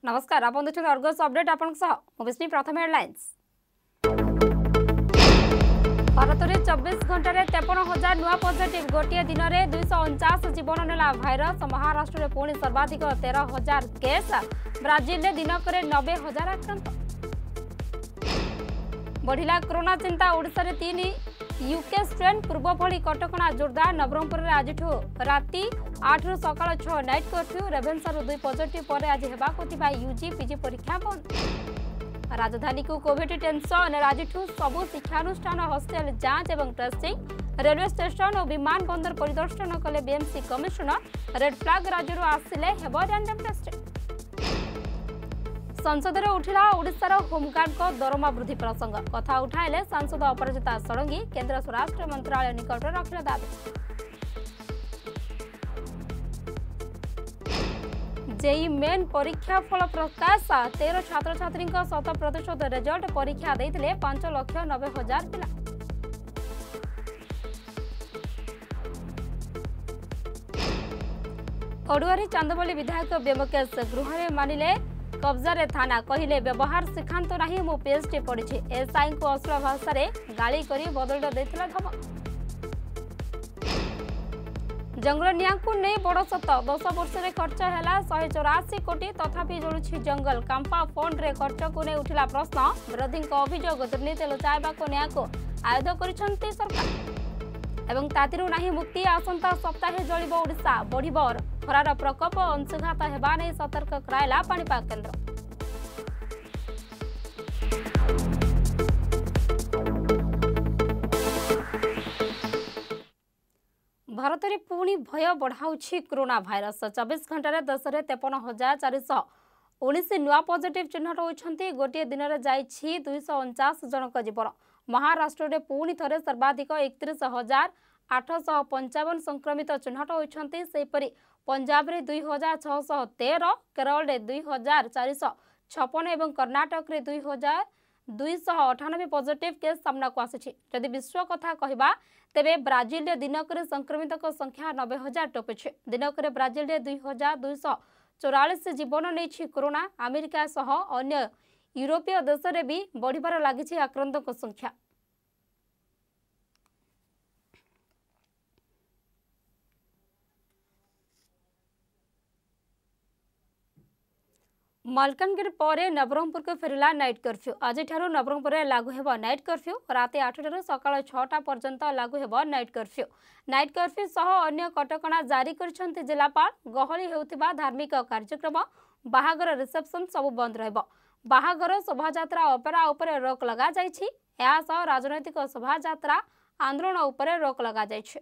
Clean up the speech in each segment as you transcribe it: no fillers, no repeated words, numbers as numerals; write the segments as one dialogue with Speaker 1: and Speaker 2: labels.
Speaker 1: नमस्कार आप देखते अर्गस अपडेट आपन विष्णु प्रथम हेडलाइंस। भारत में 24 घंटे 53,000 नुआ पॉजिटिव गोटे दिन में 249 जीवन नेला भाइरस। महाराष्ट्र में पुणी सर्वाधिक 13,000 केस। ब्राजिल में दिनक 90,000 आक्रांत। बढ़िला कोरोना चिंता। ओडिशा रे 3 यूके स्ट्रेन पूर्व भली कटकणा जोरदार। नवरंगपुर में आज राति 8 रु सकाळ 6 नाइट कर्फ्यू। रेभेन्सार 2 पॉजिटिव पर आज हेबाकुथिबा यूजी पीजी परीक्षा बंद। राजधानी को कोविड टेंशन। आज सबु शिक्षानुष्ठान हॉस्टल जांच एवं टेस्टिंग। रेलवे स्टेशन और विमान बंदर परिदर्शन कले बीएमसी कमिशनर। रेड फ्लैग राज्य आसिले हेब रैंडम टेस्टिंग। संसद में उठिला ओडिशार होमगार्ड को दरमा वृद्धि प्रसंग। कथा उठाइले सांसद अपराजिता षडंगी। केंद्र स्वराष्ट्र मंत्रालय निकट रखिले दाबी। जेई मेन परीक्षा फल प्रकाश। 13 छात्र छात्री 100% रिजल्ट। परीक्षा देते 5,90,000 पिला। ओडुआरी चांदबली विधायक व्यमकेश गृह में मानिले कब्जा थाना। कहले व्यवहार सिखांत नहीं मु पीएचडी पढ़ी। एसआई को अश्लील भाषा गाली करी बदल देथिला धमक। जंगल निया को नहीं बड़ सत। 10 वर्ष में खर्च है 184 कोटी तथापि जलुछि जंगल। कांपा फंड रे खर्च को नहीं उठिला प्रश्न। विरोधी अभियोग दुर्नीति लुचाइबा को न्याय को आयुध करिसंती सरकार। एवं तातिरु नहीं मुक्ति। आसंता सप्ताहे जलिब ओडिशा। बढ़िब खरार प्रकोप। अंशुघात हेबा नहीं सतर्क कराइला पाणीपाग केन्द्र। भारत में पुणी भय बढ़ाऊँगी कोरोना भाइरस। 24 घंटे देश में 53,419 नुआ पॉजिटिव चिन्हट होती। गोटे दिन में जाइए 249 जनक जीवन। महाराष्ट्र में पुणी थे सर्वाधिक 31,855 संक्रमित चिन्हट होती। सेहीपरि पंजाब में 2,613, केरल में 2,456 और कर्नाटक में 2,298 पॉजिटिव केस सामना को आसी। जदि विश्व कथा कहबा तेबे ब्राजिल में दिनक संक्रमित संख्या 90,000 टपी। दिनक ब्राजिल में 2,244 जीवन नहीं कोरोना। अमेरिका सह अन्य यूरोपीय देश में भी बढ़िबार लागिछि आक्रांतों संख्या। मालकानगिरी पर नवरंगपुर को फेरला नाइट कर्फ्यू। आज नवरंगपुर में लागू हेब नाइट कर्फ्यू। राति 8 ठारू सकाळ 6टा पर्यंत लागू हेब नाइट कर्फ्यू। नाइट कर्फ्यू सह अन्य कटकणा जारी करछन्ति जिलापाल। गहली हेउथिबा धार्मिक कार्यक्रम, बाहागर रिसेप्शन सब बंद रहब। बाहागर शोभायात्रा ऑपेरा उपरे रोक लगा जाइछि। या सह राजनैतिक शोभायात्रा आंदोलन उपरे रोक लगा जाइछि।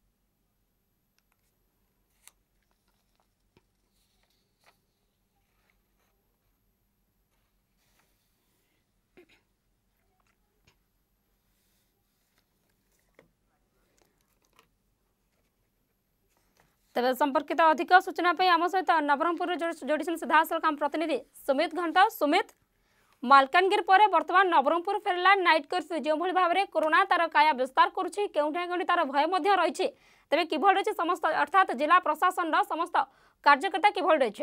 Speaker 1: तेज संपर्कित अधिक सूचना आम सहित नवरंगपुर जोड़ी सीधासल आम प्रतिनिधि सुमित घंट। सुमित, मालकानगिरी पर बर्तमान नवरंगपुर फेरला नाइट कर्फ्यू। जो भाव में कोरोना तार काया विस्तार करुच्ची केउठी तार भय रही तेज कि रही समस्त अर्थात जिला प्रशासन समस्त कार्यकर्ता कि रही।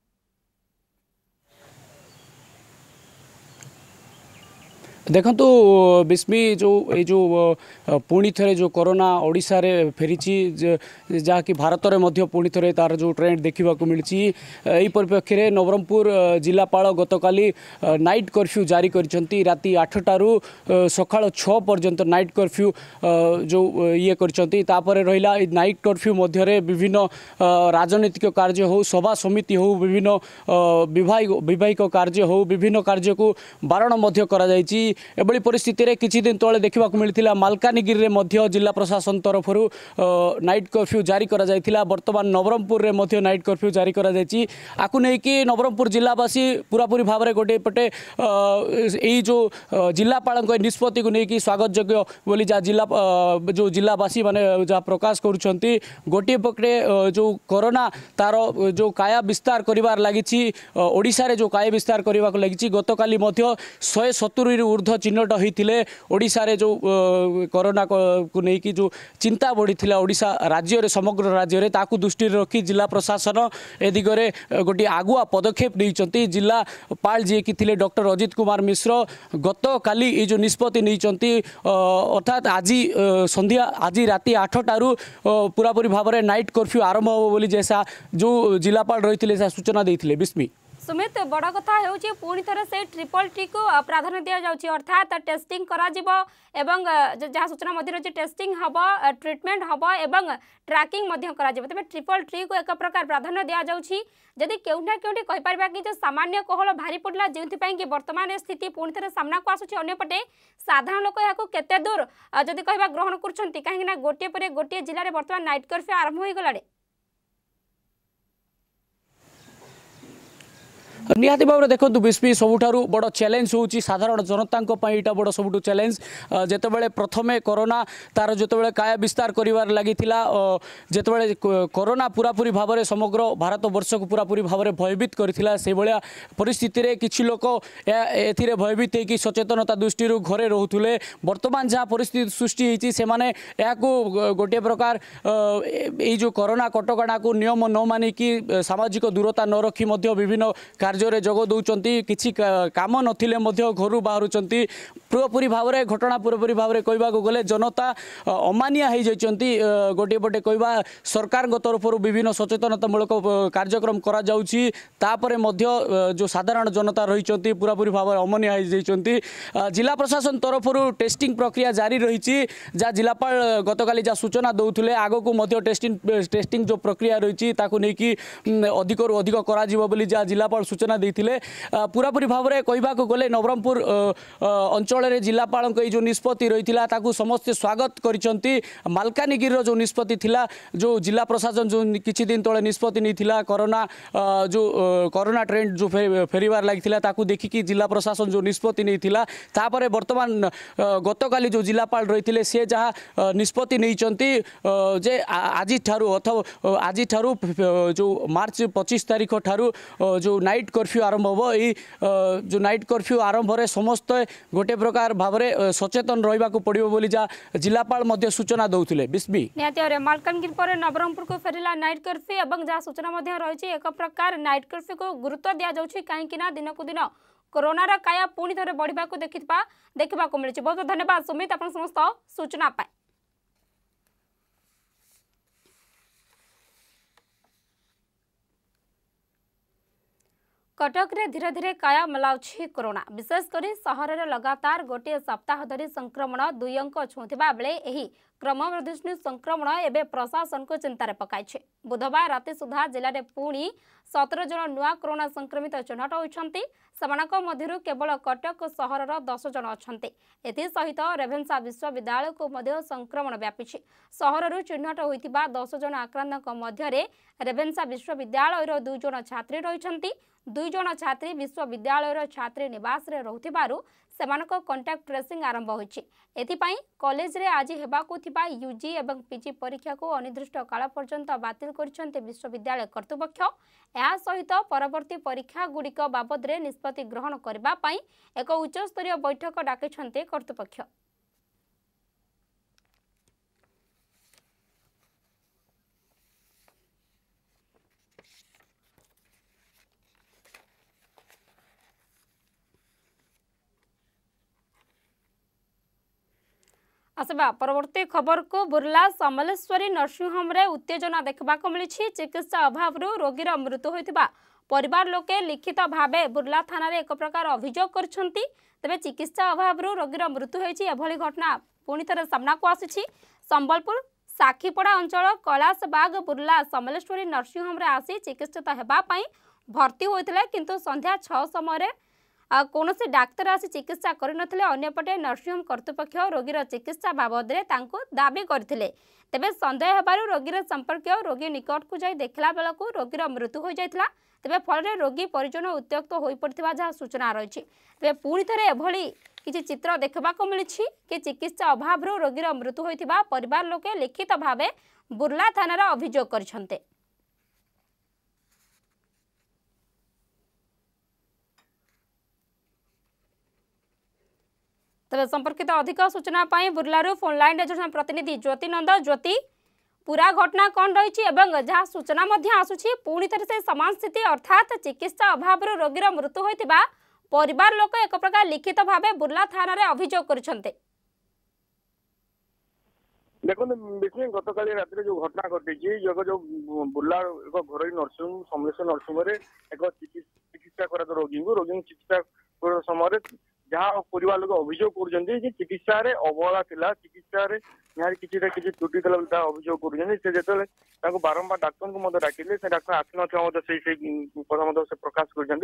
Speaker 2: देखंतु बिस्मी जो पुणी थे जो कोरोना ओडिशा रे फेरी जहाँकि भारत में मध्य पुणी थे तार जो ट्रेंड देखा मिली। यही परिप्रेक्षी में नवरंगपुर जिलापाल गतकाली नाइट कर्फ्यू जारी करछंती। राति 8 टारू सकाळ 6 पर्यंत नाइट कर्फ्यू जो ये करछंती। तापर रहिला नाइट कर्फ्यू मध्य विभिन्न राजनीतिक कार्य हो, सभा समिति हो, विभिन्न वैवाहिक कार्य हो, विभिन्न कार्य को बारण मध्य करा जायछि। एभली परिस्थिति रे किछि दिन तले देखा मिलता मालकानगिरी रे मध्य जिला प्रशासन तरफ नाइट कर्फ्यू जारी करा जायतिला। वर्तमान नवरंगपुर रे मध्य नाइट कर्फ्यू जारी करा जायछि। आकु नै कि नवरंगपुर जिलावासी पूरापूरी भाव में गोटे पटे यही जो जिलापाल निष्पत्ति को लेकिन स्वागत योग्य बोली जो जिलावासी माने जहाँ प्रकाश करुछंती। गोटे पटे जो कोरोना तार जो काया विस्तार करिवार लागिछि ओडिशा रे जो काया विस्तार करने को लगी। गतकाली 170 ऊर्ध्व चिन्हट होते ओडिशा रे जो कोरोना को लेकिन जो चिंता बढ़ी ओडिशा राज्य रे समग्र राज्य रे ताकू दृष्टि रखी जिला प्रशासन ए दिगरे गोटे आगुआ पदक्षेप नहीं जिलापाल जी कि थे डॉक्टर अजित कुमार मिश्र गत काली ये जो निष्पत्ति नहीं अर्थात आज संध्या आज राति 8टारू पूरापूरी भाव में नाइट कर्फ्यू आरंभ हो बोली जैसा जो जिलापाल रही सूचना देते बिस्मी
Speaker 1: सुमित बड़ कथा होची पुणी थरे से ट्रिपल टी को प्राधान्य दिया जाउची अर्थात टेस्टिंग करा जिवो एवं जहाँ सूचना मध्य रही टेस्टिंग हबो ट्रीटमेंट हबो एवं ट्रैकिंग मध्य करा जिवो तबे ट्रिपल टी को एक प्रकार प्राधान्य दिया जाउची जदि केउना केउटी कहि परबा कि जो सामान्य कोहल भारी पडला जेउथि पई कि वर्तमान स्थिति पुणी थरे सामना को आसुची अन्य पटे साधारण लोक याको केते दूर जदि कहबा ग्रहण करछंती काहे ना गोटे परे गोटे जिल्ला रे वर्तमान नाइट कर्फ्यू आरंभ होई गलाडे
Speaker 2: निहाती भाव में देखो विस्पी सबुठारु बड़ चैलेंज होची साधारण जनता यहाँ बड़ सबुठु चैलेंज जेतेबेले प्रथमे कोरोना तार जेतेबेले काया विस्तार करिवार लागिथिला जेतेबेले कोरोना पूरापूरी भाव में समग्र भारत वर्ष को पूरापूरी भाव में भयभीत करथिला से भलिया परिस्थिति रे किछि लोक एथिरे भयभीत होकी सचेतनता दृष्टि घरे रहउथुले वर्तमान जहाँ परिस्थिति सृष्टि होती से माने याकू गोटे प्रकार ये जो कोरोना कटकणा को नियम न मानिकी सामाजिक दूरता न रखी विभिन्न कार्य जोग दौरान किसी काम नथिले घर बाहर पूरापूरी भाव में घटना पूरापूरी भाव में कहवा गले जनता अमानिया हो जाती गोटे पटे कहवा सरकार तरफ विभिन्न सचेतनतामूलक कार्यक्रम करा जाउची तापरे जो साधारण जनता रही पूरापूरी भाव में अमानिया हो जाती जिला प्रशासन तरफ टेस्टिंग प्रक्रिया जारी रही जहाँ जिलापाल गतकाली जहाँ सूचना दौले आग को टेस्टिंग जो प्रक्रिया रही अधिक अधिक करा जहाँ जिलापाल सूचना देते पूरापूरी भाव में कहवा गले नवरंगपुर अंचल जिलापाल जो निष्पत्ति रही समस्ते स्वागत करिसेंती मालकानगिरी जो निष्पत्ति थिला जो जिला प्रशासन जो किछि दिन तले निष्पत्ति नहीं कोरोना जो कोरोना ट्रेंड जो फेरिबार लगी देखिकी जिला प्रशासन जो निष्पत्ति नहीं तापरे वर्तमान गतकाली जो जिलापाल रही सी जहाँ निष्पत्ति नहीं जे आज ठारू अथवा आज ठारू जो मार्च 25 तारीख ठारू जो नाइट कर्फ्यू आरंभ हो जो नाइट कर्फ्यू आरंभ रे समस्त गोटे प्रकार भाव में सचेतन रहा पड़ो बोली जहाँ जिलापाल मध्य सूचना दौले बिस्मी
Speaker 1: निहाती मालकानगिरी पर नवरंगपुर को फेरिला नाइट कर्फ्यू और जहाँ सूचना रही एक प्रकार नाइट कर्फ्यू को गुरुत्व दि जाऊँगी कहीं दिन को दिन कोरोनार काया पुणी थे बढ़ा देखा मिली बहुत धन्यवाद सुमित आप समस्त सूचना पाए कटक रे धीरे धीरे काया मलाउछि कोरोना विशेषकर सहर रे लगातार गोटे सप्ताह धरी संक्रमण 2 अंक छुंथिबा बेले एही क्रमवर्धिष्णु संक्रमण एवं प्रशासन को चिंतार पकाई बुधवार राति सुधा जिले में पुणी 17 जन नुआ कोरोना संक्रमित चिन्हट होती मध्य केवल कटक सहर 10 जन अच्छा एसहित रेभेन्सा विश्वविद्यालय को मध्य संक्रमण व्यापी सहर चिन्हट होता 10 जन आक्रांत मध्य रेभेन्सा विश्वविद्यालय 2 जन छात्री रही 2 जन छात्री विश्वविद्यालय छात्री निवास रे रहुथिबारु सेमानक कांटेक्ट ट्रेसिंग आरंभ होइछि एथिपाई कॉलेज रे आज हेबाकु थिबा यूजी एवं पीजी परीक्षा को अनिर्दिष्ट काल पर्यंत बातिल करिसेंते विश्वविद्यालय कर्तृपक्ष या सहित परवर्ती परीक्षा गुड़िक बाबद रे निष्पत्ति ग्रहण करबा पई एक उच्च स्तरीय बैठक डाकिसेंते कर्तृपक्ष आसबा परवर्ती खबर को बुर्ला समलेश्वरी नर्सिंग होम रे उत्तेजना देखा मिली चिकित्सा अभाव रोगीर मृत्यु होता परिवार लोके लिखित भावे बुर्ला थाना रे एक प्रकार अभियोग करछंती तबे चिकित्सा अभाव रोगीर मृत्यु होईछि एभली घटना पुणी थे सामना को आसी संबलपुर साखीपड़ा अंचल कैलाशबाग बुर्ला समलेश्वरी नर्सिंग होम रे आसी चिकित्सित हेबा पई भर्ती होइतिले किंतु संध्या 6 समय कौन डाक्तर आसी चिकित्सा करनथिले अन्यपटे नर्सिंग कर्तृपक्ष रोगीर चिकित्सा बाबद दाबी करथिले तेबे संदेह हेबारु रोगीर संपर्क रोगी निकट को जाई देखला बेलकु रोगीर मृत्यु हो जाइथिला तेबे फल रोगी परिजन उत्त्यक्त हो पड़थिबा जहाँ सूचना रही तेबे पुणी थे एभली किछि चित्र देखा मिली कि चिकित्सा अभाव रोगीर मृत्यु होइथिबा परिवार लोके लिखित भावे बुर्ला थानार अभियोग करछन्ते तेज संपर्कित अधिक सूचना बुर्लारू फोन लाइन जो प्रतिनिधि ज्योति नंद ज्योति पूरा घटना कौन रही जहाँ सूचना आसूची पुणी थे से समान स्थिति अर्थात चिकित्सा अभाव रोगीर मृत्यु होता परिवार लोक एक प्रकार लिखित भाव बुर्ला थाना अभियोग कर
Speaker 3: देखो विष्णु गत काली रात जो घटना घटी जो बुर्ला एक घर नर्सिंग समलेश्वर नर्सिंग एक चिकित्सा कर रोगी रोगी चिकित्सा समय जहाँ परिवार लोग अभियोग कर चिकित्सा अवहेला थिला चिकित्सा यहाँ किसी त्रुटि था अभियोग कर बारंबार डाक्तर को डाकिले से डाक्तर आसी ना से प्रकाश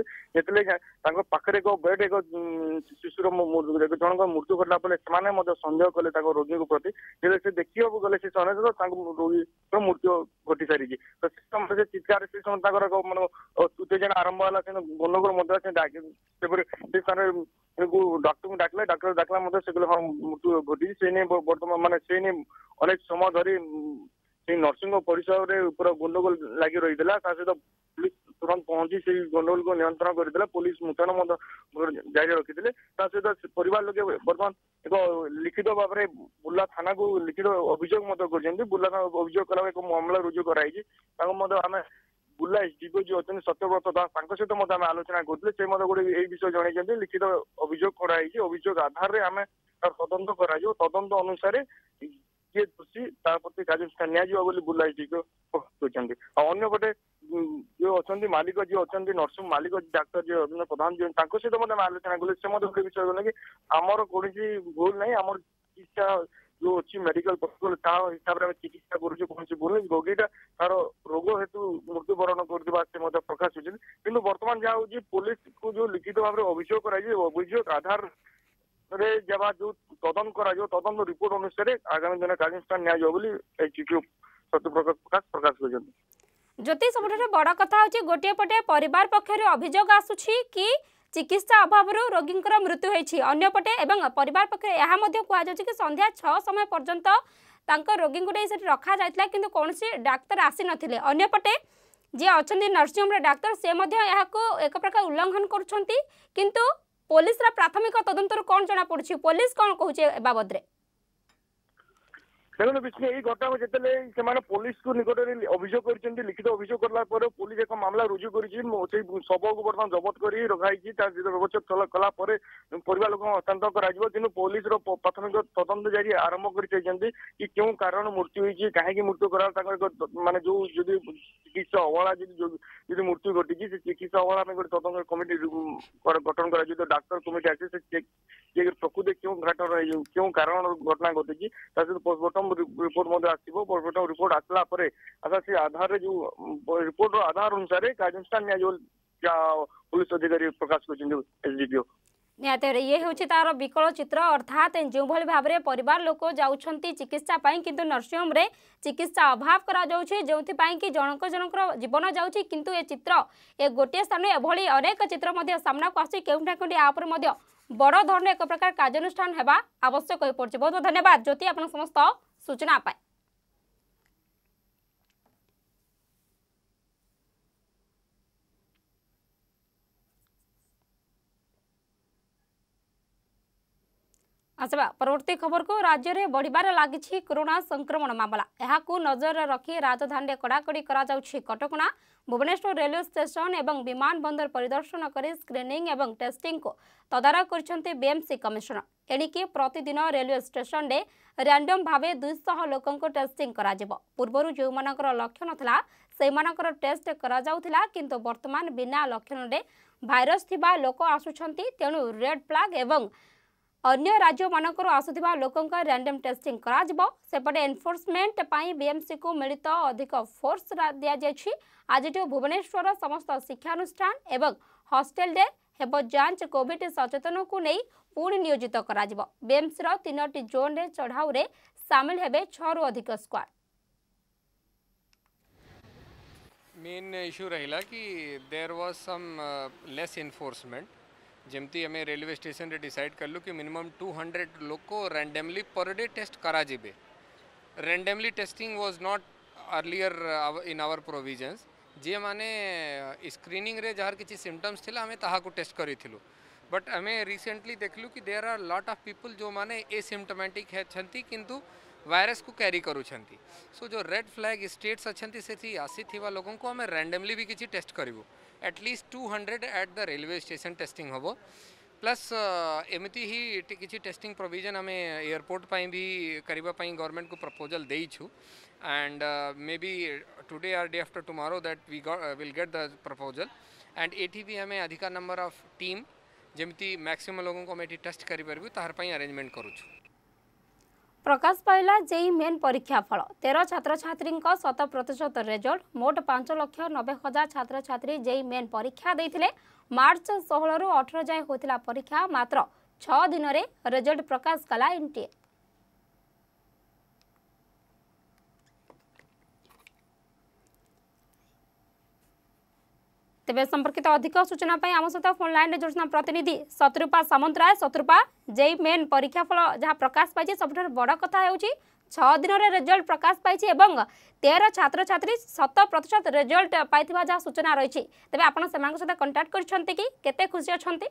Speaker 3: कर पाखे एक बेड एक शिशुर जन मृत्यु घटना पर सन्देह कले रोगी को प्रति से देखा गले से रोगी मृत्यु घटी सारी तो से चित्कार से समय उत्तेजना आरंभ है गंडगोल डॉक्टर को डाकला डाक्टर डाकला हाँ मृत्यु घटी से बर्तमान मान से अनेक समय धरी नर्सिंग परिसर में गंडगोल लगी रही सहित पुलिस तुरंत पहुंची से गंडगोल को नियंत्रण कर पुलिस मुतयन जारी रखी सहित परिवार लोग बर्तमान एक लिखित भाव में बुर्ला थाना को लिखित अभियोग कर बुर्ला अभियोग कला एक मामला रुजु कराई आम बुर्ला एसडीपीओ जो अच्छे सत्यव्रत दास सहित आलोचना करते से गोटे यही विषय जन लिखित अभियोग कराई अभियोग आधार आम तदंत कर तदंत अनुसार किए दोषी प्रति कार्यानुष्ठान नि बुर्ला एसडीपीओ अंपटे जो अच्छा मालिक जी अच्छा नर्सिंग मालिक डाक्तर जी अरविंद प्रधान जी सहित आलोचना कले से गोटे विषय गला कि आमर कौन भूल ना आम चिकित्सा जो अच्छी मेडिकल प्रोटोकॉल हिसाब से चिकित्सा कौन भूल नहीं रोगीटा तार रोग हेतु मृत्युवरण कर प्रकाश होती बर्तमान जहाँ हूँ पुलिस को जो लिखित भाव में अभियोग अभियोग आधार जब जो तदंत कर तदंत रिपोर्ट अनुसार आगामी दिन कार्यानुष्ठान नि सत्यप्रकाश प्रकाश कर
Speaker 1: ज्योति सब बड़ कथा हूँ गोटे पटे परिवार पक्षर अभियोग आसूची कि चिकित्सा अभाव रोगी मृत्यु होती अंपटे एवं परिवार पक्ष यह कहुच्छे कि संध्या 6 समय पर्यंत रोगी को रखा जाता कि कौन डाक्तर आसी नथिले अंपटे जी अच्छा नर्सिंग होम डाक्तर से एक प्रकार उल्लंघन कर पुलिस प्राथमिक तदंतर कौन जना पड़ी पुलिस कौन कहूँ बाबद में
Speaker 3: देखो विष्णु यही घटना को जिते पुलिस को निकट में अभियोग कर लिखित अभियोग कला पुलिस एक मामला रुजु कर शव को बर्तमान जबत कर रखाई व्यवस्था कला परिवार लोक हस्तांतर कर पुलिस प्राथमिक तदंत जारी आरंभ कर कि क्यों कारण मृत्यु होती कहीं मृत्यु करा माने जो चिकित्सा अवहेला जी मृत्यु घटी चिकित्सा अवहेला में गोटे तदंत कमिटी गठन कर डाक्तर कमिटी आसे प्रकृति क्यों घटना क्यों कारण घटना घटी पोस्टमार्टम रिपोर्ट आसो पोस्टमार्टम रिपोर्ट आसला आशा से आधार जो रिपोर्ट आधार अनुसार कार्यानुष्ठान पुलिस अधिकारी प्रकाश कर एसडीपीओ
Speaker 1: निहत ये हूँ तार विकल चित्र अर्थात जो भाव में परिवार लोक जाऊँच चिकित्सा किंतु नर्सिंग होम रे चिकित्सा अभाव करा जो कि जनक जनकर जीवन जाऊँगी किंतु ये चित्र ये गोटे स्थान एभली अनेक चित्र सामना को आसी केउठा केउठी आपर बड़ धरण एक प्रकार कार्यानुष्ठान होगा आवश्यक हो पड़े। बहुत बहुत धन्यवाद ज्योति आप समस्त सूचना पाए। आसवा परवर्ती खबर को राज्य में बढ़िबार लगी कोरोना संक्रमण मामला यह नजर रखी राजधानी कड़ाकड़ी कटकणा भुवनेश्वर रेलवे स्टेशन एवं विमान बंदर परिदर्शन कर स्क्रीनिंग एवं टेस्टिंग को तदारख कर बीएमसी कमिशनर एणिकी प्रतिदिन रेलवे स्टेशन में रैंडम भाव 200 लोक टेस्टिंग पूर्वर जो लक्षण था से टेस्ट किंतु वर्तमान बिना लक्षण भाइरस थिबा लोक आसुछंती तेणु रेड फ्लैग एवं अन्य राज्य मानकर आसुथिबा लोकंका रैंडम टेस्टिंग करा सेपटे एनफोर्समेंट पाई बीएमसी को मिलित अधिक फोर्स दिया जायछि। आज भुवनेश्वर समस्त शिक्षानुष्ठान एवं हॉस्टेल रे हेब जांच कोविड सचेतन को नहीं पुणी नियोजित करा बीएमसी 3टी जोन रे चढ़ाऊ रे सामिल हेबे 6 रु अधिक स्क्वाड।
Speaker 4: मेन इश्यू रहिला कि there was some less enforcement जमती आम रेलवे स्टेशन रे डिसाइड कलु कि मिनिमम 200 लोग को रैंडमली पर डे टेस्ट करा जिबे। Randomly testing was not earlier in our provisions जे माने स्क्रीनिंग रे जार किछि सिम्पटम्स थिला हमें ताहा को टेस्ट करिथिलु बट आम रिसेंटली देखलु कि there are lot of people जो माने एसिम्टोमेटिक है किंतु वायरस को कैरी करूछंती। सो जो रेड फ्लैग स्टेट्स अच्छी से आसी लोगों को आम रैंडमली भी किसी टेस्ट करूँ at least 200 at the railway station testing हम प्लस एमती ही किसी टेस्टिंग प्रोविजन आम एयरपोर्ट पर भी करने गवर्नमेंट को प्रपोजल देइछु and may be today or day after tomorrow that we will get the proposal and एटी भी हमें अधिका नंबर ऑफ टीम जमती मैक्सिमम लोगों को एटी टेस्ट करूँ तार अरेंजमेंट करूँ।
Speaker 1: प्रकाश पाइला जेई मेन परीक्षा फल 13 छात्र छात्री 100% रेजल्ट मोट 5,90,000 छात्र छात्री जेई मेन परीक्षा देथिले। मार्च 16 रु 18 जाए होतिला परीक्षा मात्र 6 दिन रे रिजल्ट प्रकाश कला एनटीए। तेबे संपर्कित अधिक सूचना पाई आम सहित फोन लाइन जोड़ना प्रतिनिधि शत्रुपा सामंतराय। शत्रुपा जेई मेन परीक्षा फल जहाँ प्रकाश पाई सबुठ बड़ कथा होउची 6 दिन रे रिजल्ट प्रकाश पाई एवं 13 छात्र छात्री 100% रिजल्ट पाई जहाँ सूचना रही। तेबे आपण सेमान सहित कांटेक्ट करछंती कि केते खुशी अछंती?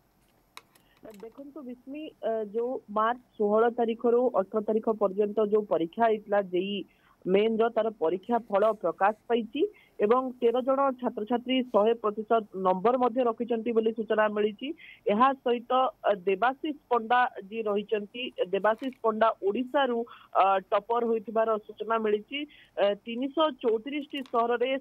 Speaker 5: देखो विस्मी जो मार्च 16 तारीख रु 18 तारीख पर्यंत जो परीक्षा होता जेई मेन तार परीक्षा फल प्रकाश पाई एवं 13 जन छात्र छात्री 100% नंबर मध्य रखिचंती बोली सूचना मिली। यह सहित देवाशीष पंडा जी रही देवाशीष पंडा ओडिशा रु टॉपर होइथिबार सूचना मिली। 334 सहर रे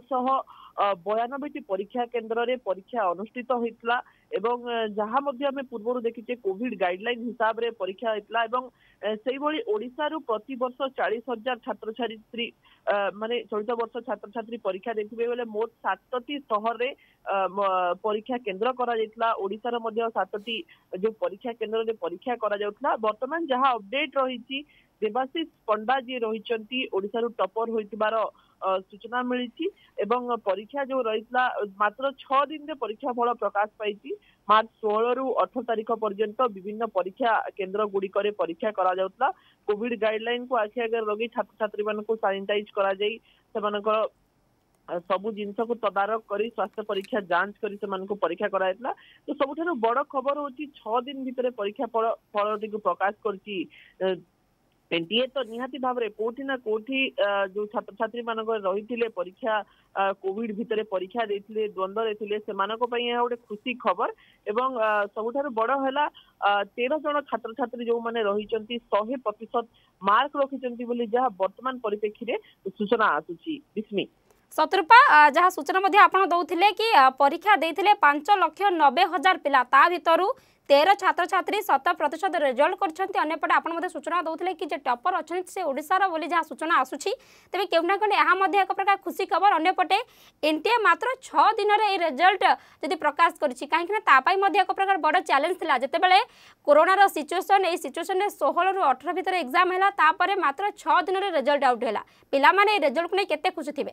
Speaker 5: 792 परीक्षा केन्द्र रे परीक्षा अनुष्ठित होइतला एवं जहाँ मध्य आम पूर्व देखीचे कोविड गाइडलाइन हिसाब रे परीक्षा होइतला एवं सेही भली ओडिशा रु प्रति वर्ष 40,000 छात्र छात्री माने चलित वर्ष छात्र छात्री परीक्षा देखिबे बेले मोट 7टी सहर रे परीक्षा केन्द्र करा जायतला। ओडिशा रो मध्य 7टी जो परीक्षा केन्द्र रे परीक्षा करा जाउतला। वर्तमान जहाँ अपडेट रही देवाशीष पंडा जी रही ओडिशा रु टॉपर होइतिबार सूचना मिली एवं परीक्षा जो रही मात्र 6 दिन रे परीक्षा फल प्रकाश पाई। मार्च 16 रु 18 तारीख पर्यंत विभिन्न परीक्षा केन्द्र गुड़िक परीक्षा करा जाउतला। कोविड गाइडलाइन को आखि आगे लगे छात्र छात्री मानक सैनिटाइज करा जाई सेमानकर सबु जिनस को तदारक करी स्वास्थ्य परीक्षा जांच करी सेमानक परीक्षा कराइतला। तो सबुठारु बड़ खबर होची 6 दिन भितर परीक्षा फल को प्रकाश करची एनटीए। तो निहाती भाव में कोठी ना कोठी जो छात्र छात्री मानक रही परीक्षा कोविड भितर परीक्षा देथिले द्वंद्व देथिले सेमानक पई यह गोटे खुशी खबर एवं सबुठारु बड़ हैला 13 जन छात्र छात्री जो माने रहिचंती 100% मार्क रखिचंती बोली जहाँ वर्तमान परिप्रेक्षी रे सूचना आसुची। बिस्मी
Speaker 1: शत्रुपा जहाँ सूचना मध्य आपण दउथिले कि परीक्षा देथिले 5,90,000 पिला ता भितरु 13 छात्र छात्री 100% रिजल्ट करछंती। अन्यपटे आपण मध्य सूचना दउथिले कि जे टॉपर अछंती से ओडिसा रो बोली जहाँ सूचना आसुची। तेबे केउना कोन यहाँ मध्य एक प्रकार खुशी खबर। अन्यपटे एनटीए मात्र 6 दिन रे रिजल्ट जदि प्रकाश करछि काहे कि ता पई मध्य एक प्रकार बड़ चैलेंज थिला जेतेबेले कोरोना रो सिचुएशन ए सिचुएशन रे 16 रु 18 भितर एग्जाम हैला ता परे मात्र 6 दिन रे रिजल्ट आउट हैला। पिला माने ए रिजल्ट को नै केते खुशी थिबे?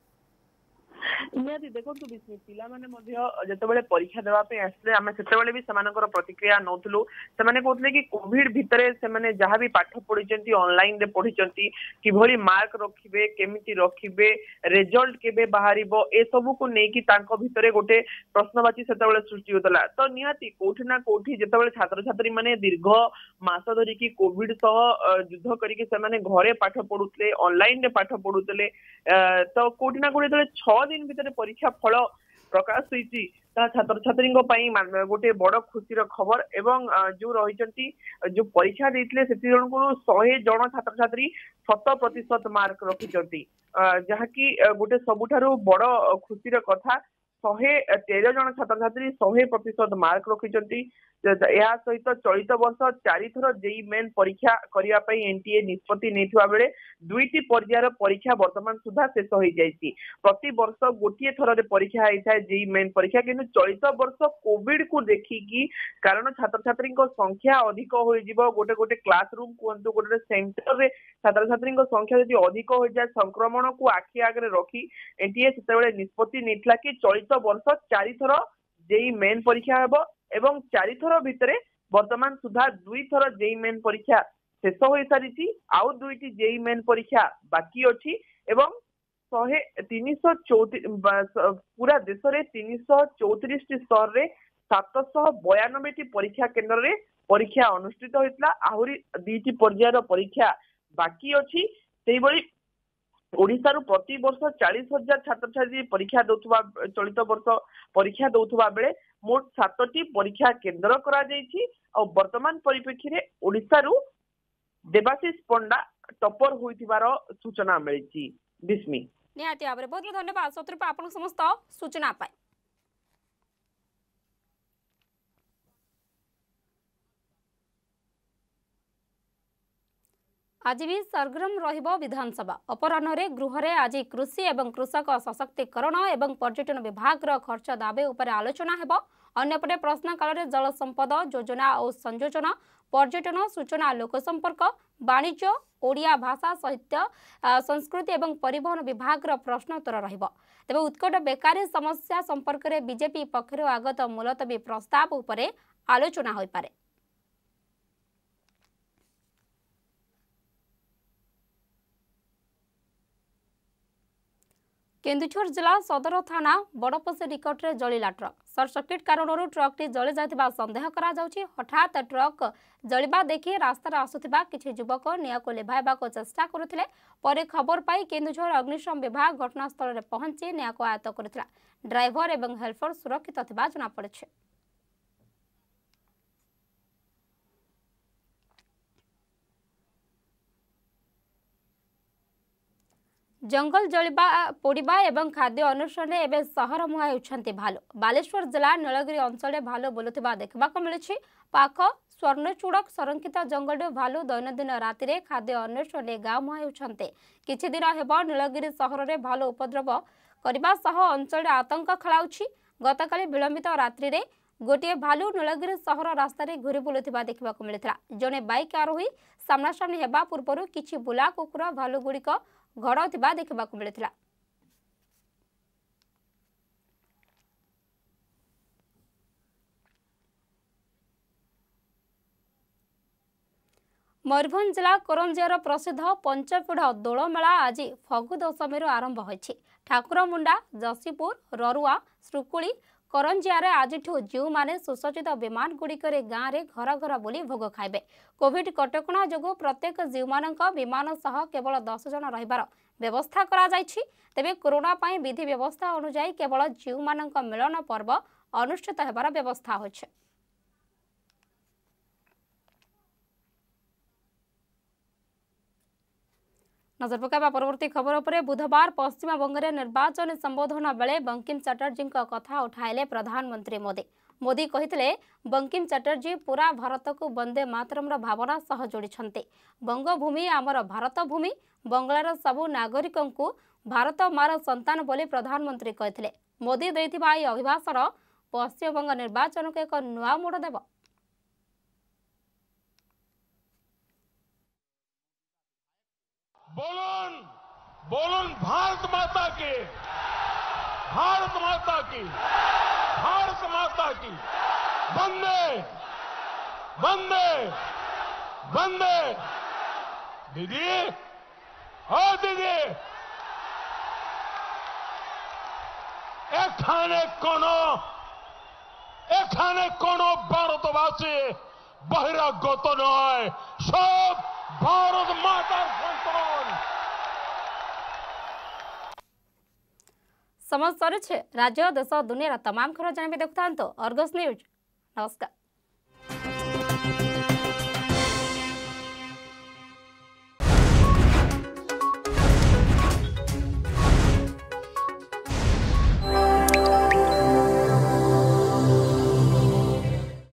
Speaker 5: निहाती देखो विस्मी पिला माने जितेबाला परीक्षा देवाई आसले आम से प्रतिक्रिया नौलु से कहते कि कोविड भितर से जहाँ भी पाठ पढ़ी ऑनलाइन रे पढ़ी कि मार्क रखिबे केमिति रखिबे रिजल्ट केबे बाहर ए सब को लेकिन भितर गोटे प्रश्नवाची से सृष्टि होता। तो निहाती कोठी ना कोठी जितेबाला छात्र छात्री माने दीर्घ मास धरिकी कोविड सह युद्ध करके घरे पाठ पढ़ुते ऑनलाइन रे पाठ पढ़ुते तो कोठी ना कोठी 6 दिन भितर परीक्षा फल प्रकाश होती छात्र छात्री गोटे बड़ खुशी खबर एवं जो रही जो परीक्षा देते से जन को 100 जन छात्र छात्री 100% मार्क रखिंट जहाँकि गोटे सबुठारु बड़ खुशी कथा 113 जन छात्र छात्री 100% मार्क रखिंट। या सहित चलित वर्ष 4 थर जेई मेन परीक्षा करने एनटीए निष्पत्ति नहीं बेले 2टी पर्यायर परीक्षा वर्तमान सुधा शेष हो जाती। प्रति वर्ष गोटे थर परीक्षा होता है जेई मेन परीक्षा किंतु चलित वर्ष कोविड को देखिकी कारण छात्र छात्री संख्या अधिक हो गोटे गोटे क्लासरूम कहतु गोटे सेंटर रे छात्र छात्री संख्या यदि अधिक हो जाए संक्रमण को आखि आगे रखी एनटीए से निष्पत्ति नहीं कि चलित वर्ष 4 थर जेई मेन परीक्षा हेब एवं 4 थर भितर वर्तमान सुधा 2 थर जेई मेन परीक्षा शेष हो सारी आउ 2टी जेई मेन परीक्षा बाकी अच्छी एवं 334 पूरा देश में 334 सहर रे 792 परीक्षा केन्द्र रे परीक्षा अनुष्ठित होइतला आहुरी 2टी पर्यायर परीक्षा बाकी अछि सेही बळी ओडिसा रु प्रति वर्ष 40,000 छात्र छात्री परीक्षा दउथबा चलित वर्ष परीक्षा दउथबा बेले मोट 7टी परीक्षा केन्द्र करा जायछि और वर्तमान परिप्रेक्षी रे ओडिसा रु देवाशीष पंडा टॉपर होइथिबार सूचना मिलिछि। बिस्मी
Speaker 1: निहाती भाव बहुत बहुत धन्यवाद शत्रुपा आपन समस्त सूचना पाए। आज भी सरगरम रहिबो विधानसभा अपराह्न गृह रे आज कृषि एवं कृषक सशक्तिकरण एवं पर्यटन विभाग रो खर्च दाबी उपर आलोचना हेबो। अन्यपटे प्रश्नकाल रे जल संपद योजना और संयोजन पर्यटन सूचना लोक संपर्क वाणिज्य ओडिया भाषा साहित्य संस्कृति एवं परिवहन विभाग रो प्रश्नोत्तर रहिबो। तेबे उत्कट बेकारी समस्या संपर्क रे बीजेपी पक्षरु आगत मुलतवी प्रस्ताव उपरे आलोचना होई पारे। केन्दुझर जिला सदर थाना बड़पसी निकट में जलिला ट्रक सर्ट सर्किट कारण ट्रक टी जली जाथिबा संदेह करा जाउछि। हठात ट्रक जलिबा देखि रास्तार आसुथिबा किछि युवक निया को लेभाइबा को चेष्टा करुथिले। परे खबर पाई केन्दुझर अग्निशम विभाग घटनास्थल रे पहुंची निया को आयत्त करिथिला। ड्राइवर एवं हेल्पर सुरक्षित थिबा जना पड़िछि। जंगल जलिबा पोड़िबा एवं खाद्य अन्वेषण एवं सहर मुहा होउछन्ति भालू। बालेश्वर जिला नीलगिरी अंचल भालू बुलुथिबा देखबा को मिलिछि। पाख स्वर्णचूड़क संरक्षित जंगल भालू दैनंदिन राति रे खाद्य अन्वेषण गाँव मुहा होउछन्ति। किछि दिन हेबो नीलगिरी सहर रे भालू उपद्रव करबा सह अंचल आतंक खेलाउछि। गतकाली विलंबित रात्रि रे गोटे भालू नीलगिरी सहर रास्ता रे घुरी बुलुथिबा देखबा को मिलिथिला। जने बाइक आरोही सामना सामनी हेबा पूर्वरु किछि बुला कुकुर भालू गुड़िक घड़ौथिबा देखबा को मिलिथिला। मयूरभंज जिला करंजियार प्रसिद्ध पंचपीढ़ दोलमेला आज फगु दशमी आरंभ होइछि। ठाकुरमुंडा जसीपुर ररुआ श्रुकुली करंजियारे आज जीव माने सुसज्जित विमान गुड़िकर गाँव में घर घर बुली भोग खाइबे। कोविड कटकणा जोगु प्रत्येक जीव मानक विमान सह केवल 10 जन रहिबार व्यवस्था करा जाइछि। तेबे कोरोना पाई विधि व्यवस्था अनुसार केवल जीव मानक मिलन पर्व अनुष्ठित हेबार व्यवस्था होइछि। नजर पकाइबा परवर्ती खबर उपरे बुधवार पश्चिम बंग निर्वाचन संबोधन बेले बंकिम चटर्जी कथा उठाइले प्रधानमंत्री मोदी कहिथिले बंकिम चटर्जी पूरा भारत को वंदे मातरम भावना सह जोड़िछन्ते। बंगभूमि आमर भारत भूमि बंगलार सबु नागरिकों को भारत मार संतान बोली प्रधानमंत्री कहिथिले। मोदी दैथिबा एही अभिभाषण पश्चिम बंग निर्वाचन को एक नुआ मोड़ देव।
Speaker 6: बोलन बोलन भारत माता की, भारत माता की, भारत माता की, वंदे वंदे वंदे। दीदी ओ दीदी এখানে কোনো ভারতবাসী বহিরাগত নয়, সব भारत माता संतान।
Speaker 1: समझ सर राज्य देश दुनिया तमाम खबर जानबे देखता अर्गस न्यूज। नमस्कार।